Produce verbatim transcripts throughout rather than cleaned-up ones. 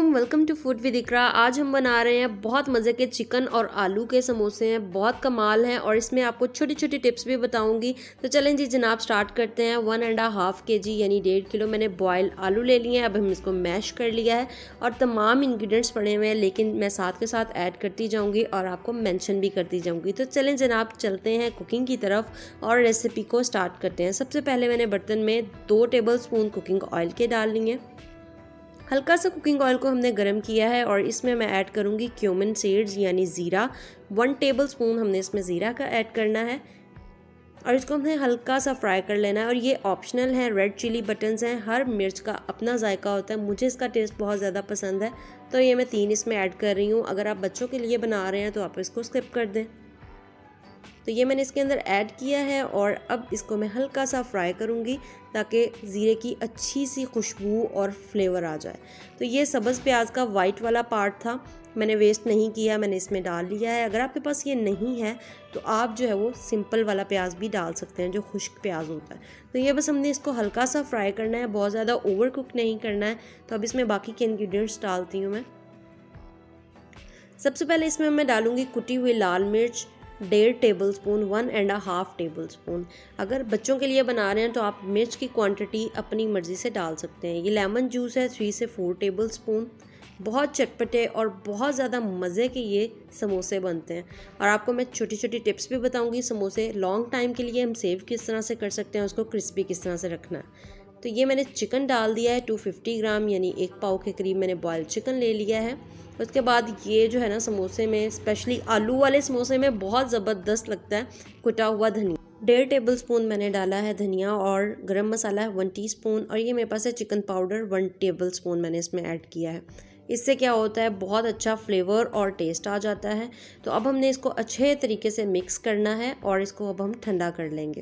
Morning, welcome to food with Iqra. आज हम बना रहे हैं बहुत मज़े के चिकन और आलू के समोसे हैं, बहुत कमाल हैं और इसमें आपको छोटी छोटी टिप्स भी बताऊंगी। तो चलें जी जनाब स्टार्ट करते हैं। वन एंड हाफ के जी यानी डेढ़ किलो मैंने बॉयल आलू ले लिए हैं। अब हम इसको मैश कर लिया है और तमाम इंग्रेडिएंट्स पड़े हुए हैं, लेकिन मैं साथ के साथ ऐड करती जाऊँगी और आपको मैंशन भी करती जाऊँगी। तो चलें जनाब चलते हैं कुकिंग की तरफ और रेसिपी को स्टार्ट करते हैं। सबसे पहले मैंने बर्तन में दो टेबल स्पून कुकिंग ऑयल के डाल लिए। हल्का सा कुकिंग ऑयल को हमने गर्म किया है और इसमें मैं ऐड करूँगी क्यूमिन सीड्स यानी ज़ीरा। वन टेबल स्पून हमने इसमें ज़ीरा का ऐड करना है और इसको हमने हल्का सा फ्राई कर लेना है। और ये ऑप्शनल है, रेड चिली बटन्स हैं, हर मिर्च का अपना जायका होता है। मुझे इसका टेस्ट बहुत ज़्यादा पसंद है तो ये मैं तीन इसमें ऐड कर रही हूँ। अगर आप बच्चों के लिए बना रहे हैं तो आप इसको स्किप कर दें। तो ये मैंने इसके अंदर ऐड किया है और अब इसको मैं हल्का सा फ्राई करूँगी ताकि ज़ीरे की अच्छी सी खुशबू और फ्लेवर आ जाए। तो ये सब्ज़ प्याज का वाइट वाला पार्ट था, मैंने वेस्ट नहीं किया, मैंने इसमें डाल लिया है। अगर आपके पास ये नहीं है तो आप जो है वो सिंपल वाला प्याज भी डाल सकते हैं जो खुश्क प्याज होता है। तो ये बस हमने इसको हल्का सा फ्राई करना है, बहुत ज़्यादा ओवर कुक नहीं करना है। तो अब इसमें बाकी के इंग्रेडिएंट्स डालती हूँ मैं। सबसे पहले इसमें मैं डालूँगी कुटी हुई लाल मिर्च डेढ़ tablespoon, one and half tablespoon. अगर बच्चों के लिए बना रहे हैं तो आप मिर्च की क्वांटिटी अपनी मर्ज़ी से डाल सकते हैं। ये लेमन जूस है थ्री से फोर टेबल स्पून। बहुत चटपटे और बहुत ज़्यादा मज़े के ये समोसे बनते हैं और आपको मैं छोटी छोटी टिप्स भी बताऊंगी। समोसे लॉन्ग टाइम के लिए हम सेव किस तरह से कर सकते हैं, उसको क्रिस्पी किस तरह से रखना है। तो ये मैंने चिकन डाल दिया है, टू फिफ्टी ग्राम यानी एक पाव के करीब मैंने बॉयल चिकन ले लिया है। उसके बाद ये जो है ना समोसे में, स्पेशली आलू वाले समोसे में बहुत ज़बरदस्त लगता है कुटा हुआ धनिया। डेढ़ टेबल स्पून मैंने डाला है धनिया और गरम मसाला है वन टीस्पून और ये मेरे पास है chicken powder one tablespoon मैंने इसमें ऐड किया है। इससे क्या होता है, बहुत अच्छा फ्लेवर और टेस्ट आ जाता है। तो अब हमने इसको अच्छे तरीके से मिक्स करना है और इसको अब हम ठंडा कर लेंगे।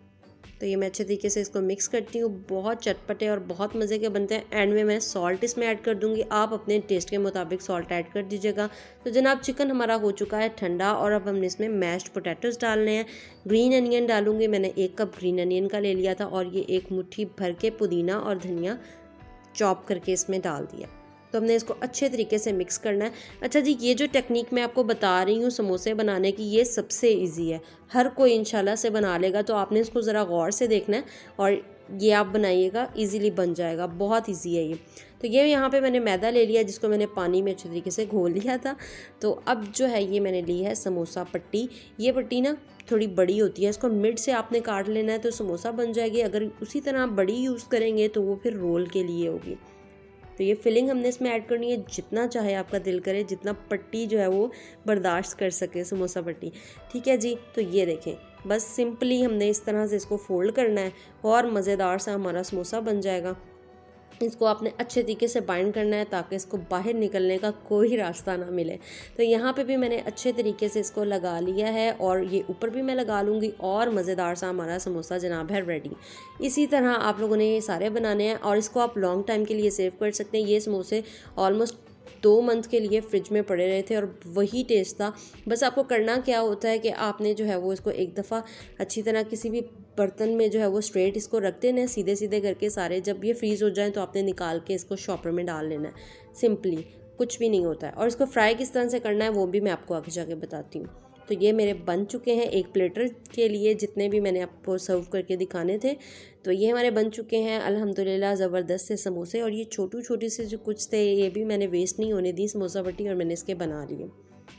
तो ये मैं अच्छे तरीके से इसको मिक्स करती हूँ। बहुत चटपटे और बहुत मज़े के बनते हैं। एंड में मैं सॉल्ट इसमें ऐड कर दूँगी, आप अपने टेस्ट के मुताबिक सॉल्ट ऐड कर दीजिएगा। तो जनाब चिकन हमारा हो चुका है ठंडा और अब हमने इसमें मैश्ड पोटैटोज़ डालने हैं। ग्रीन अनियन डालूँगी, मैंने एक कप ग्रीन अनियन का ले लिया था और ये एक मुट्ठी भर के पुदीना और धनिया चॉप करके इसमें डाल दिया। तो हमने इसको अच्छे तरीके से मिक्स करना है। अच्छा जी, ये जो टेक्निक मैं आपको बता रही हूँ समोसे बनाने की, ये सबसे इजी है, हर कोई इंशाल्लाह से बना लेगा। तो आपने इसको ज़रा गौर से देखना है और ये आप बनाइएगा, इजीली बन जाएगा, बहुत इजी है ये। तो ये यहाँ पे मैंने मैदा ले लिया जिसको मैंने पानी में अच्छे तरीके से घोल लिया था। तो अब जो है ये मैंने ली है समोसा पट्टी। ये पट्टी ना थोड़ी बड़ी होती है, इसको मिड से आपने काट लेना है तो समोसा बन जाएगी। अगर उसी तरह बड़ी यूज़ करेंगे तो वो फिर रोल के लिए होगी। तो ये फिलिंग हमने इसमें ऐड करनी है जितना चाहे आपका दिल करे, जितना पट्टी जो है वो बर्दाश्त कर सके समोसा पट्टी, ठीक है जी। तो ये देखें, बस सिंपली हमने इस तरह से इसको फोल्ड करना है और मज़ेदार सा हमारा समोसा बन जाएगा। इसको आपने अच्छे तरीके से बाइंड करना है ताकि इसको बाहर निकलने का कोई रास्ता ना मिले। तो यहाँ पे भी मैंने अच्छे तरीके से इसको लगा लिया है और ये ऊपर भी मैं लगा लूँगी और मज़ेदार सा हमारा समोसा जनाब है रेडी। इसी तरह आप लोगों ने ये सारे बनाने हैं और इसको आप लॉन्ग टाइम के लिए सेव कर सकते हैं। ये समोसे ऑलमोस्ट दो मंथ के लिए फ्रिज में पड़े रहे थे और वही टेस्ट था। बस आपको करना क्या होता है कि आपने जो है वो इसको एक दफ़ा अच्छी तरह किसी भी बर्तन में जो है वो स्ट्रेट इसको रख देना है, सीधे सीधे करके सारे। जब ये फ्रीज़ हो जाए तो आपने निकाल के इसको शॉपर में डाल लेना है, सिंपली, कुछ भी नहीं होता है। और इसको फ्राई किस तरह से करना है वो भी मैं आपको आगे जाके बताती हूँ। तो ये मेरे बन चुके हैं एक प्लेटर के लिए, जितने भी मैंने आपको सर्व करके दिखाने थे। तो ये हमारे बन चुके हैं अल्हम्दुलिल्लाह ज़बरदस्त से समोसे। और ये छोटू छोटी से जो कुछ थे ये भी मैंने वेस्ट नहीं होने दी समोसा पट्टी और मैंने इसके बना लिए।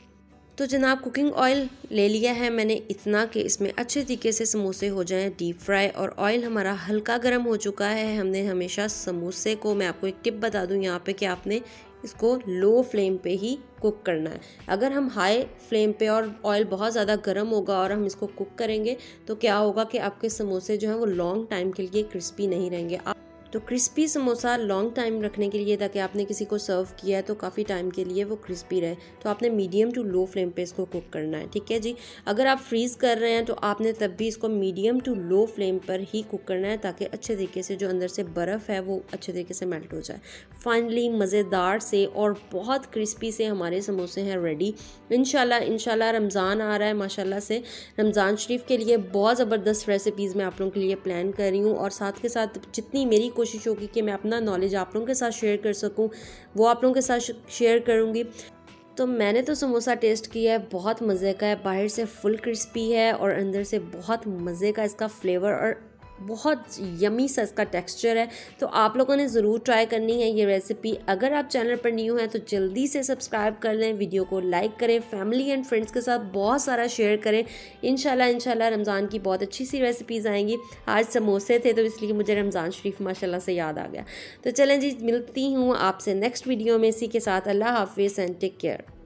तो जनाब कुकिंग ऑयल ले लिया है मैंने इतना कि इसमें अच्छे तरीके से समोसे हो जाएं डीप फ्राई और ऑयल हमारा हल्का गर्म हो चुका है। हमने हमेशा समोसे को, मैं आपको एक टिप बता दूं यहाँ पे कि आपने इसको लो फ्लेम पे ही कुक करना है। अगर हम हाई फ्लेम पे और ऑयल बहुत ज़्यादा गर्म होगा और हम इसको कुक करेंगे तो क्या होगा कि आपके समोसे जो हैं वो लॉन्ग टाइम के लिए क्रिस्पी नहीं रहेंगे। आप तो क्रिस्पी समोसा लॉन्ग टाइम रखने के लिए, ताकि आपने किसी को सर्व किया है तो काफ़ी टाइम के लिए वो क्रिस्पी रहे, तो आपने मीडियम टू लो फ्लेम पे इसको कुक करना है, ठीक है जी। अगर आप फ्रीज़ कर रहे हैं तो आपने तब भी इसको मीडियम टू लो फ्लेम पर ही कुक करना है ताकि अच्छे तरीके से जो अंदर से बर्फ़ है वो अच्छे तरीके से मेल्ट हो जाए। फाइनली मज़ेदार से और बहुत क्रिस्पी से हमारे समोसे हैं रेडी। इंशाल्लाह इंशाल्लाह रमज़ान आ रहा है, माशाल्लाह से रमज़ान शरीफ के लिए बहुत ज़बरदस्त रेसिपीज़ मैं आप लोगों के लिए प्लान कर रही हूँ और साथ के साथ जितनी मेरी कोशिश होगी कि मैं अपना नॉलेज आप लोगों के साथ शेयर कर सकूँ, वो आप लोगों के साथ शेयर करूँगी। तो मैंने तो समोसा टेस्ट किया है, बहुत मज़े का है, बाहर से फुल क्रिस्पी है और अंदर से बहुत मज़े का इसका फ्लेवर और बहुत यमी सा इसका टेक्सचर है। तो आप लोगों ने ज़रूर ट्राई करनी है ये रेसिपी। अगर आप चैनल पर न्यू हैं तो जल्दी से सब्सक्राइब कर लें, वीडियो को लाइक करें, फैमिली एंड फ्रेंड्स के साथ बहुत सारा शेयर करें। इंशाल्लाह इंशाल्लाह रमज़ान की बहुत अच्छी सी रेसिपीज़ आएंगी। आज समोसे थे तो इसलिए मुझे रमज़ान शरीफ माशाल्लाह से याद आ गया। तो चलें जी, मिलती हूँ आपसे नेक्स्ट वीडियो में इसी के साथ। अल्लाह हाफिज़ एंड टेक केयर।